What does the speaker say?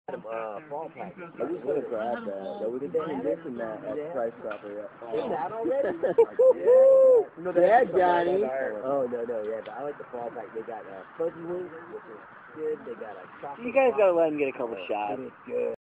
Fall package. I was gonna grab that. Yeah, we did this and that at Price Chopper. Yeah. Is that already? No, they had Johnny. Oh, no, yeah, but I like the fall pack. They got fuzzy wings, which is good. They got a chocolate. You guys gotta let him get a couple shots. It is good.